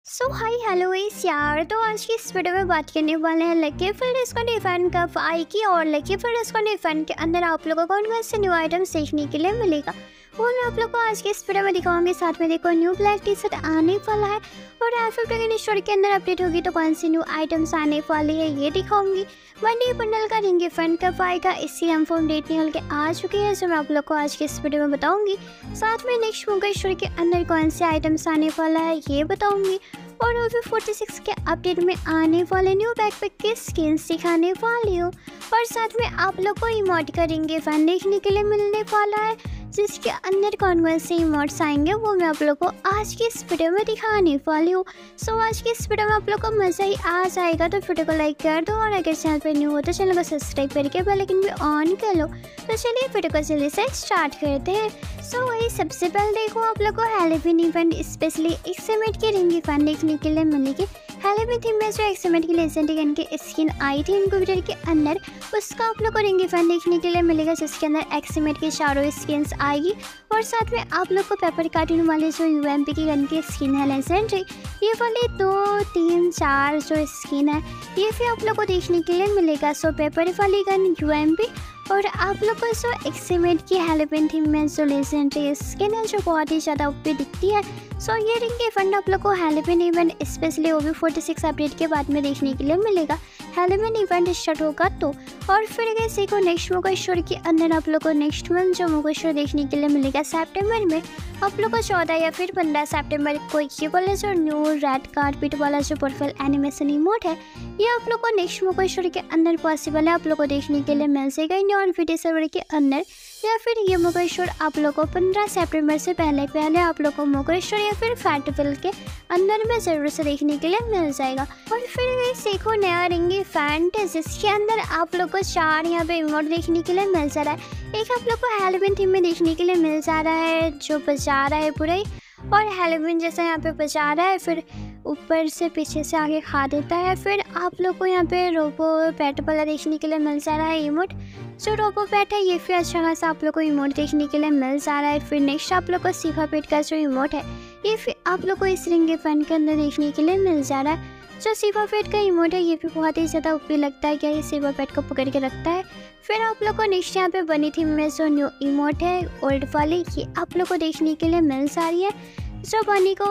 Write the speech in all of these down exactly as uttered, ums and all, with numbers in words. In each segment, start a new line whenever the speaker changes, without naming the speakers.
सो hi hello इस यार। तो आज की इस वीडियो में बात करने वाले हैं लकी फिल डिस्काउंट इवेंट कब आएगी और लकी फिल डिस्काउंट इवेंट के अंदर आप लोगों को कौन कौन से न्यू आइटम्स देखने के लिए मिलेगा वो मैं आप लोगों को आज की इस वीडियो में दिखाऊंगी। साथ में देखो न्यू ब्लैक टी शर्ट आने वाला है और एफिल टोकन स्टोर के अंदर अपडेट होगी तो कौन सी न्यू आइटम्स आने वाली है ये दिखाऊंगी। मंडी बंडल का रिंग इवेंट कब आएगा इसकी कंफर्म डेट निकल के आ चुकी है जो मैं आप लोग को आज की इस वीडियो में बताऊंगी। साथ में नेक्स्ट मोगा स्टोर के अंदर कौन से आइटम्स आने वाला है ये बताऊंगी और ओवी फोर्टी सिक्स के अपडेट में आने वाले न्यू बैकपैक के स्किन्स दिखाने वाली हूँ और साथ में आप लोग को इमोट का रिंग इवेंट देखने के लिए मिलने वाला है जिसके अंदर कौन कौन से इमोट्स आएंगे वो मैं आप लोग को आज की इस वीडियो में दिखाने वाली हूँ। सो आज की इस वीडियो में आप लोग को मज़ा ही आ जाएगा तो वीडियो को लाइक कर दो और अगर चैनल पर न्यू हो तो चैनल को सब्सक्राइब करके बेल आइकन भी ऑन कर लो। तो चलिए वीडियो को जल्दी से स्टार्ट करते हैं। सो वही सबसे पहले देखो आप लोग को हैलोवीन इवेंट स्पेशली एक्समेट की रिंग इवेंट देखने के लिए मिलेगी। हैलोवीन थीम में जो एक्समेट की लेजेंडरी गन की स्किन आई थी इनक्यूबेटर के अंदर उसका आप लोग को रिंग इवेंट देखने के लिए मिलेगा जिसके अंदर एक्समेट की चारों स्किन्स आएगी और साथ में आप लोग को पेपर कार्टून वाले जो यूएमपी की गन की स्किन है लेजेंडरी ये वाली दो तीन चार जो स्किन है ये भी आप लोग को देखने के लिए मिलेगा। सो पेपर वाली गन यूएमपी और आप लोग को जो एक्समेट की हैलोवीन थीम में जो लेजेंडरी स्किन है जो बहुत ही ज़्यादा ऊपर दिखती है। सो ये रिंग इवेंट आप लोग को Halloween event specially OB forty six update के बाद में देखने के लिए मिलेगा। हैलोवीन इवेंट स्टार्ट होगा तो और फिर कैसे को नेक्स्ट मोगा स्टोर के अंदर आप लोग को नेक्स्ट मंथ जो मोगा स्टोर देखने के लिए मिलेगा सितंबर में आप लोग को चौदह या फिर पंद्रह सितंबर को ये वाला जो न्यू रेड कारपेट वाला जो प्रोफाइल एनिमेशन इमोट है ये आप लोग को नेक्स्ट मोगा स्टोर के अंदर पॉसिबल है आप लोग को देखने के लिए मिल जाएगा और वीडियो सर्वर के अंदर या फिर ये मोगा स्टोर आप लोग को पंद्रह सितंबर से पहले पहले आप लोग को मोगा स्टोर या फिर फेस्टिवल के अंदर में ज़रूर से देखने के लिए मिल जाएगा। और फिर सीखो नया रिंग इवेंट जिसके अंदर आप लोग को चार यहाँ पे इमोट देखने के लिए मिल जा रहा है। एक आप लोग को हैलोवीन थीम में देखने के लिए मिल जा रहा है जो बजा रहा है पूरा ही और हैलोवीन जैसा यहाँ पे बजा रहा है फिर ऊपर से पीछे से आगे खा देता है। फिर आप लोग को यहाँ पे रोबो पैट वाला देखने के लिए मिल जा रहा है इमोट जो रोबो पैट है ये फिर अच्छा खासा आप लोग को इमोट देखने के लिए मिल जा रहा है। फिर नेक्स्ट आप लोग को सीफा पेट का जो इमोट है ये फिर आप लोग को इस रिंग इवेंट के अंदर देखने के लिए मिल जा रहा है। जो सीफा पेट का इमोट है ये भी बहुत ही ज़्यादा ऊपर लगता है क्या ये सीफा पेट को पकड़ के रखता है। फिर आप लोग को नेक्स्ट यहाँ पे बनी थीम में जो न्यू इमोट है ओल्ड वाली ये आप लोग को देखने के लिए मिल जा रही है जो बनी को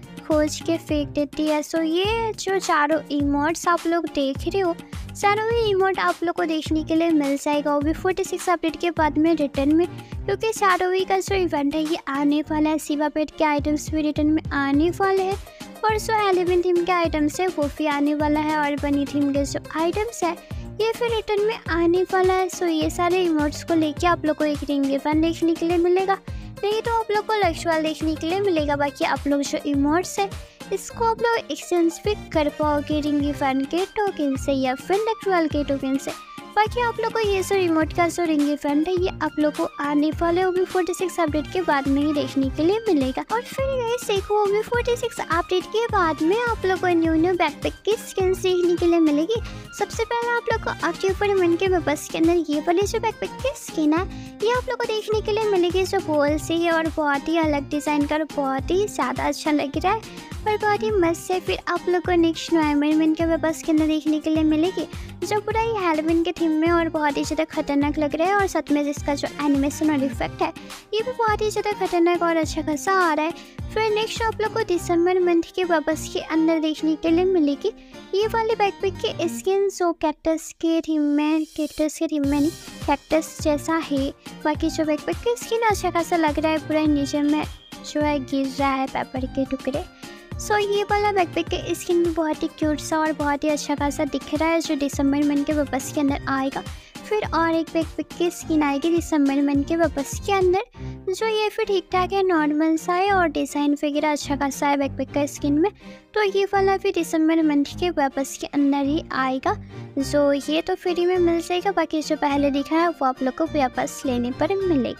खोज के फेंक देती है। सो ये जो चारों इमोट्स आप लोग देख रहे हो चारों ही इमोट आप लोग को देखने के लिए मिल जाएगा ओवी फोर्टी सिक्स अपडेट के बाद में रिटर्न में क्योंकि चारों ही का जो इवेंट है ये आने वाला है। सीवा पेट के आइटम्स भी रिटर्न में आने वाले हैं और जो हैलोवीन थीम के आइटम्स है वो भी आने वाला है और बनी थीम के जो आइटम्स है ये फिर रिटर्न में आने वाला है। सो ये सारे इमोट्स को लेके आप लोग को एक रिंग इवेंट देखने के लिए मिलेगा नहीं तो आप लोग को लक्ष्वाल देखने के लिए मिलेगा। बाकी आप लोग जो इमोट्स है इसको आप लोग एक्सचेंज भी कर पाओगे रिंग इवेंट के टोकन से या फिर लक्ष्वाल के टोकन से। बाकी आप लोग को ये जो रिमोट का जो रिंग इवेंट है ये आप लोग को आने वाले ओवी फोर्टी सिक्स अपडेट के बाद में ही देखने के लिए मिलेगा। और फिर ये देखो ओवी फोर्टी सिक्स अपडेट के बाद में आप लोग को न्यू न्यू बैकपैक की स्किन देखने के लिए मिलेगी। सबसे पहले आप लोग को अक्टूबर मन के बस के अंदर ये वाली जो बैकपैक की स्किन है ये आप लोग को देखने के लिए मिलेगी जो गोल से है और बहुत ही अलग डिज़ाइन का बहुत ही ज़्यादा अच्छा लग रहा है और बहुत ही मस्त है। फिर आप लोग को नेक्स्ट नवंबर मन के बस के अंदर देखने के लिए मिलेगी जो पूरा ही हैलोवीन के थीम में और बहुत ही ज़्यादा खतरनाक लग रहा है और साथ में जिसका जो एनिमेशन और इफेक्ट है ये भी बहुत ही ज़्यादा खतरनाक और अच्छा खासा आ रहा है। फिर नेक्स्ट आप लोग को दिसंबर मंथ के वापस के अंदर देखने के लिए मिलेगी ये वाली बैकपैक की स्किन जो कैक्टस के थीम में कैक्टस के थीम में नहीं कैक्टस जैसा है। बाकी जो बैकपैक की स्किन अच्छा खासा लग रहा है पूरा नीचे में जो है गिर रहा है पेपर के टुकड़े। सो so, ये वाला बैकपैक के स्किन भी बहुत ही क्यूट सा और बहुत ही अच्छा खासा दिख रहा है जो दिसंबर मंथ के वापस के अंदर आएगा। फिर और एक बैकपैक की स्किन आएगी दिसंबर मंथ के वापस के अंदर जो ये फिर ठीक ठाक है नॉर्मल सा है और डिज़ाइन वगैरह अच्छा खासा है बैकपैक का स्किन में। तो ये वाला फिर दिसंबर मंथ के वापस के अंदर ही आएगा जो ये तो फ्री में मिल जाएगा। बाकी जो पहले दिखा है वो आप लोग को वापस लेने पर मिलेगा।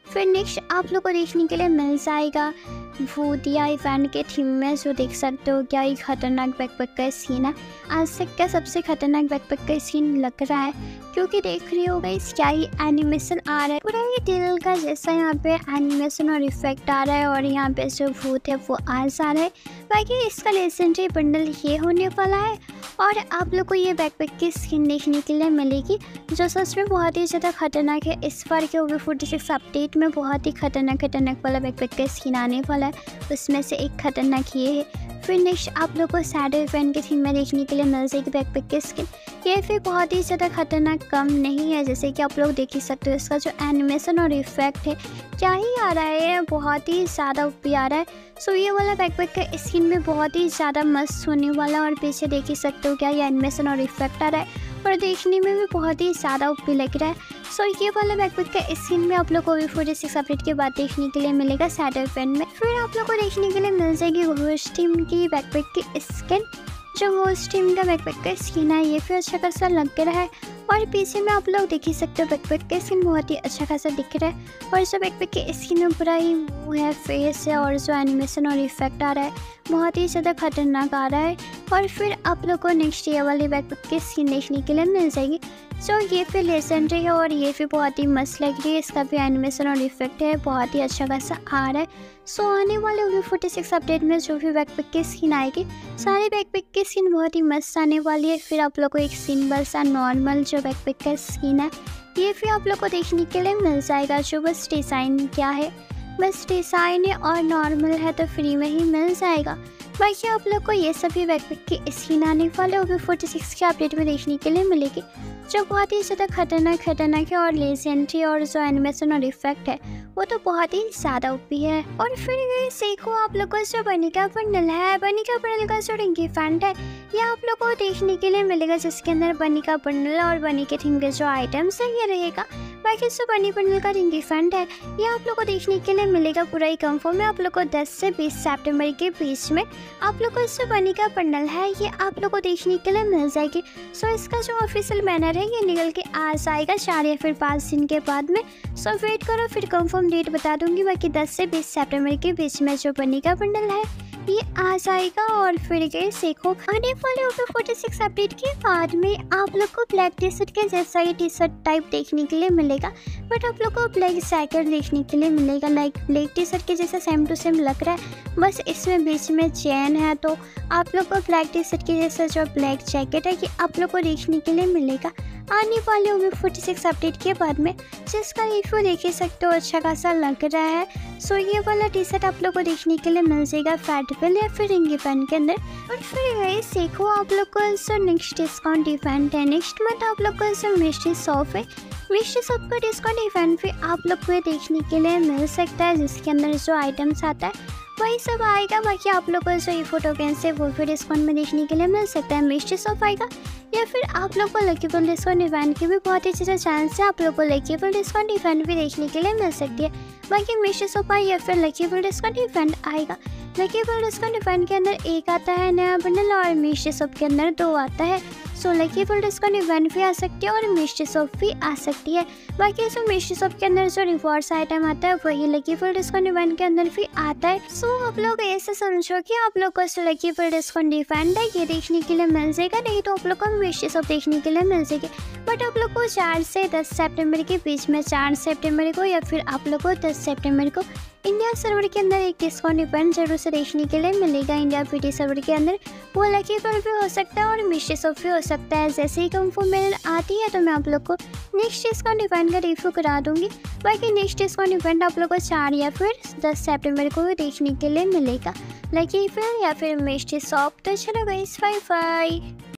फिर नेक्स्ट आप लोग को देखने के लिए मिल जाएगा भूतिया इवेंट के थीम में, जो देख सकते हो क्या ही खतरनाक बैकपैक का सीन है। आज तक का सबसे खतरनाक बैकपैक का सीन लग रहा है, क्योंकि देख रही हो गई क्या ही एनिमेशन आ रहा है, पूरा ये दिल का जैसा यहाँ पे एनिमेशन और इफेक्ट आ रहा है, और यहाँ पे जो भूत है वो आज आ रहा है। बाकी इसका लेजेंडरी बंडल ये होने वाला है, और आप लोग को ये बैकपैक की स्किन देखने के लिए मिलेगी, जो सच में बहुत ही ज़्यादा खतरनाक है। इस बार के ओवी फोर्टी सिक्स अपडेट में बहुत ही खतरनाक खतरनाक वाला बैकपैक का स्किन आने वाला है, उसमें से एक खतरनाक ये है। फिर नेक्स्ट आप लोग को सैडो इवेंट के थीम में देखने के लिए मिल जाएगी बैकपैक की स्किन। ये फिर बहुत ही ज़्यादा खतरनाक कम नहीं है, जैसे कि आप लोग देख ही सकते हो इसका जो एनिमेशन और इफेक्ट है क्या ही आ रहा है, बहुत ही ज़्यादा ऊपर आ रहा है। सो ये वाला बैकपैक का स्किन में बहुत ही ज़्यादा मस्त होने वाला, और पीछे देख ही सकते हो क्या ये एनिमेशन और इफेक्ट आ रहा है, और देखने में भी बहुत ही ज़्यादा ऊपर लग रहा है। सो so, ये वाला बैकपैक का स्किन में आप लोग को ओवी फोर्टी सिक्स अपडेट के बाद देखने के लिए मिलेगा सैडो इवेंट में। फिर आप लोग को देखने के लिए मिल जाएगी घोस्ट टीम की बैकपैक की स्किन, जो घोस्ट टीम का बैकपैक का स्किन है ये फिर अच्छा खासा लग रहा है, और पीछे में आप लोग देख ही सकते हो बैकपैक का स्किन बहुत ही अच्छा खासा दिख रहा है, और जो बैकपैक के स्किन में पूरा ही मुँह है, फेस है, और जो एनिमेशन और इफेक्ट आ रहा है बहुत ही ज़्यादा खतरनाक आ रहा है। और फिर आप लोग को नेक्स्ट ये वाली बैकपैक की स्किन देखने के लिए मिल जाएगी, जो ये फिर लेजेंडरी है, और ये फिर बहुत ही मस्त लग रही है, इसका भी एनिमेशन और इफेक्ट है बहुत ही अच्छा खासा आ रहा है। सो आने वाले ओवी फोर्टी सिक्स अपडेट में जो भी बैकपैक की स्किन आएगी, सारे बैकपैक की स्किन बहुत ही मस्त आने वाली है। फिर आप लोग को एक सिंपल सा नॉर्मल जो बैकपैक का स्किन है ये फिर आप लोग को देखने के लिए मिल जाएगा, जो बस डिज़ाइन क्या है, बस डिज़ाइन है और नॉर्मल है तो फ्री में ही मिल जाएगा। बाकी आप लोग को ये सभी बैकपैक की स्किन आने वाले ओवी फोर्टी सिक्स के अपडेट में देखने के लिए मिलेगी, जो बहुत ही ज़्यादा खतरनाक खतरनाक है, और लेजेंडरी और जो एनिमेशन और इफेक्ट है वो तो बहुत ही ज़्यादा ओपी है। और फिर ये सीखो आप लोग को जो बनी का बंडल है, बनी का बंडल का जो रिंग इवेंट है ये आप लोग को देखने के लिए मिलेगा, जिसके अंदर बनी का बंडल और बनी के थीम के जो आइटम्स है ये रहेगा। बाकी जो बनी बंडल का रिंग इवेंट है ये आप लोग को देखने के लिए मिलेगा पूरा ही कंफर्म है, आप लोग को दस से बीस सितंबर के बीच में आप लोग को जो बनी का बंडल है ये आप लोग को देखने के लिए मिल जाएगी। सो इसका जो ऑफिशियल बैनर है ये निकल के आ जाएगा चार या फिर पाँच दिन के बाद में। सो वेट करो, फिर कंफर्म डेट बता दूंगी। बाकी दस से बीस सितंबर के बीच में जो बनी का बंडल है ये आ जाएगा। और फिर गए सीखो आने वाले ओवी फोर्टी सिक्स अपडेट के बाद में आप लोग को ब्लैक टी शर्ट के जैसा ही टी शर्ट टाइप देखने के लिए मिलेगा, बट आप लोग को ब्लैक जैकेट देखने के लिए मिलेगा। लाइक ब्लैक टी शर्ट के जैसा सेम टू सेम लग रहा है, बस इसमें बीच में चैन है, तो आप लोग को ब्लैक टी शर्ट के जैसा जो ब्लैक जैकेट है ये आप लोग को देखने के लिए मिलेगा आने वाले ओवी फोर्टी सिक्स अपडेट के बाद में, जिसका रिव्यू देख सकते हो अच्छा खासा लग रहा है। सो ये वाला टी शर्ट आप लोग को देखने के लिए मिल जाएगा फेस्टिवल या फिर रिंग इवेंट के अंदर। और फिर गाइस देखो आप लोग को जो नेक्स्ट डिस्काउंट इवेंट है नेक्स्ट मंथ आप लोग को जो मिस्ट्री शॉप है, मिस्ट्री शॉप का डिस्काउंट इवेंट भी आप लोग को देखने के लिए मिल सकता है, जिसके अंदर जो आइटम्स आता है वही सब आएगा। बाकी आप लोग को जो ये फोटो कैंस है वो भी डिस्काउंट में देखने के लिए मिल सकता है, मिस्ट्री शॉप आएगा, या फिर आप लोग को लकी पुल डिस्काउंट इवेंट की भी बहुत ही ज़्यादा चांस है, आप लोग को लकी पुल डिस्काउंट इवेंट भी देखने के लिए मिल सकती है। बाकी मिस्ट्री शॉप आई या फिर लकी पुल डिस्काउंट इवेंट आएगा। लकी पुल डिस्काउंट इवेंट के अंदर एक आता है नया बंडल, और मिस्ट्री शॉप के अंदर दो आता है। So lucky pull discount event भी आ सकती है और मिस्ट्री शॉप भी आ सकती है। बाकी जो मिस्ट्री शॉप के अंदर जो रिवॉर्ड्स आइटम आता है वही लकी पुल डिस्काउंट इवेंट के अंदर भी आता है। सो आप लोग ऐसे समझो कि आप लोग को जो लकी पुल डिस्काउंट इवेंट है ये देखने के लिए मिल जाएगा, नहीं तो आप लोग को मिस्ट्री शॉप देखने के लिए मिल जाएगी। बट आप लोग को चार से दस सितंबर के बीच में, चार सितंबर को या फिर आप लोग को दस सितंबर को इंडिया सर्वर के अंदर एक डिस्काउंट इवेंट जरूर से देखने के लिए मिलेगा इंडिया पीटी सर्वर के अंदर। वो लकी पुल भी हो सकता है और मिस्ट्री शॉप भी हो सकता है। जैसे ही कंफर्मेशन आती है तो मैं आप लोग को नेक्स्ट डिस्काउंट इवेंट का रिव्यू करा दूंगी। बाकी नेक्स्ट डिस्काउंट इवेंट आप लोग को चार या फिर दस सितंबर को देखने के लिए मिलेगा, लकी पुल या फिर मिस्ट्री शॉप। तो चलो गाइस बाय बाय।